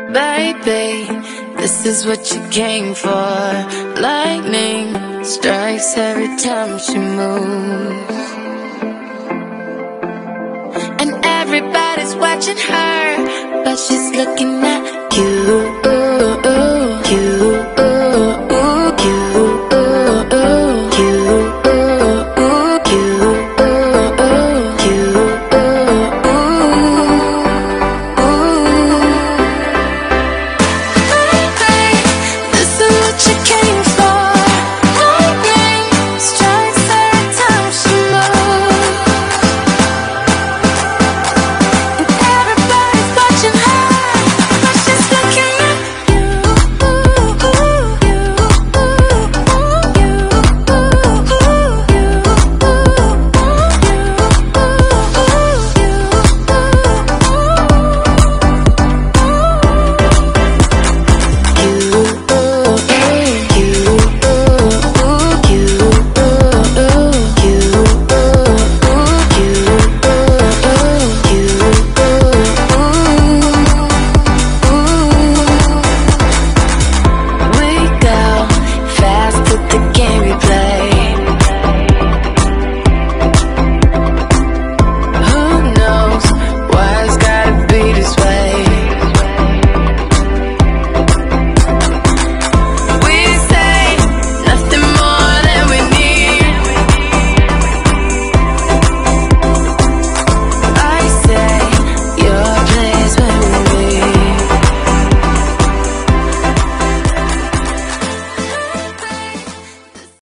Baby, this is what you came for. Lightning strikes every time she moves, and everybody's watching her, but she's looking at you.